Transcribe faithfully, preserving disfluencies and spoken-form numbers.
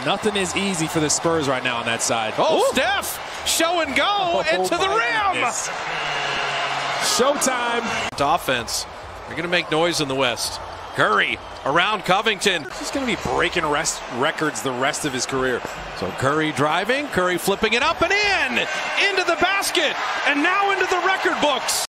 Nothing is easy for the Spurs right now on that side. Oh, Ooh. Steph, show and go, oh, into the rim. Goodness. Showtime. Offense. They're going to make noise in the West. Curry around Covington. He's going to be breaking rest records the rest of his career. So Curry driving, Curry flipping it up and in, into the basket, and now into the record books.